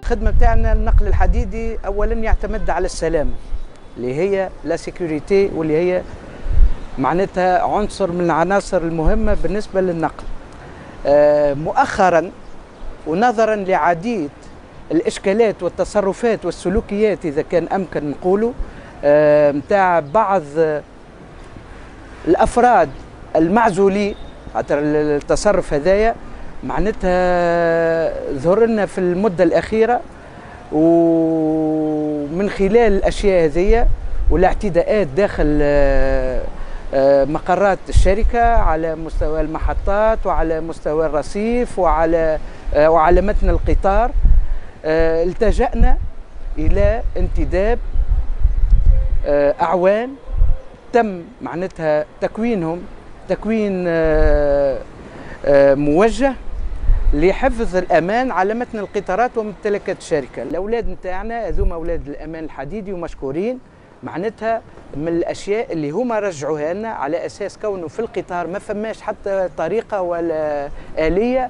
الخدمة بتاعنا النقل الحديدي أولا يعتمد على السلامة اللي هي لا سيكوريتي، واللي هي معناتها عنصر من العناصر المهمة بالنسبة للنقل. مؤخرا ونظرا لعديد الإشكالات والتصرفات والسلوكيات إذا كان أمكن نقوله متاع بعض الأفراد المعزولين، خاطر التصرف هذايا معناتها ظهر لنا في المدة الأخيرة، ومن خلال الأشياء هذيا والاعتداءات داخل مقرات الشركة على مستوى المحطات وعلى مستوى الرصيف وعلى متن القطار، التجأنا إلى انتداب أعوان تم معناتها تكوين موجه لحفظ الأمان على متن القطارات وممتلكات الشركة. الأولاد نتاعنا هذوما أولاد الأمان الحديدي ومشكورين، معناتها من الأشياء اللي هما رجعوها لنا على أساس كونه في القطار ما فماش حتى طريقة ولا آلية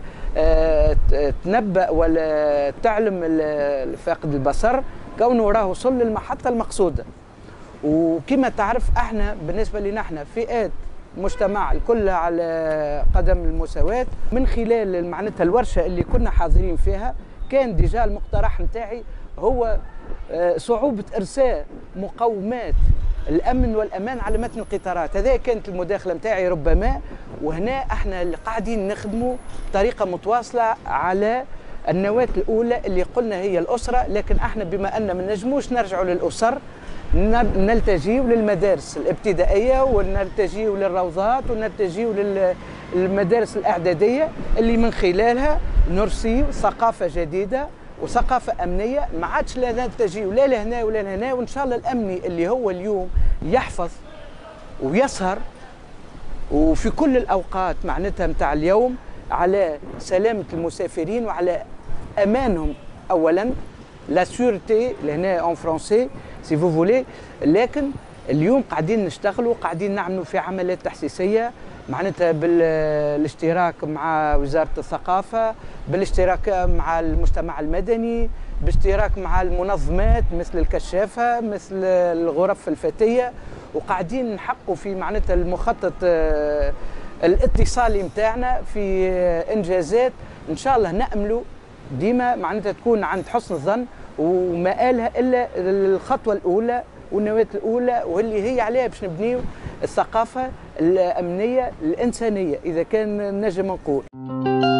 تنبأ ولا تعلم فاقد البصر كونه راه وصل للمحطة المقصودة. وكما تعرف احنا بالنسبة لنا احنا فئات مجتمع الكل على قدم المساواة. من خلال معناتها الورشة اللي كنا حاضرين فيها كان ديجا المقترح نتاعي هو صعوبة إرساء مقومات الأمن والأمان على متن القطارات. هذه كانت المداخلة نتاعي ربما، وهنا احنا اللي قاعدين نخدموا بطريقة متواصلة على النواة الأولى اللي قلنا هي الأسرة، لكن احنا بما أن ما نجموش نرجعوا للأسر نلتجيوا للمدارس الابتدائية ونلتجيوا للروضات ونلتجيوا للمدارس الإعدادية اللي من خلالها نرسي ثقافة جديدة وثقافة أمنية. ما عادش لا نلتجيوا لا لهنا ولا لهنا، وإن شاء الله الأمني اللي هو اليوم يحفظ ويسهر وفي كل الأوقات معناتها متاع اليوم على سلامة المسافرين وعلى أمانهم أولا، لا سورتي لهنا اون فرونسي سي فو فولي. لكن اليوم قاعدين نشتغلوا قاعدين نعملوا في عمليات تحسيسيه معناتها بالاشتراك مع وزاره الثقافه، بالاشتراك مع المجتمع المدني، باشتراك مع المنظمات مثل الكشافه مثل الغرف الفتيه، وقاعدين نحققوا في معناتها المخطط الاتصالي نتاعنا في انجازات ان شاء الله ناملوا ديما معناتها تكون عند حسن الظن وما آلها إلا الخطوة الأولى والنواة الأولى، واللي هي عليها باش نبنيو الثقافة الأمنية الإنسانية إذا كان نجم نقول.